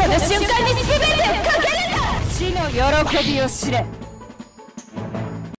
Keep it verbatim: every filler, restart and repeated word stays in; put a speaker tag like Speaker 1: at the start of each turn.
Speaker 1: の瞬間に全てをかけるんだ。死の喜びを知れ。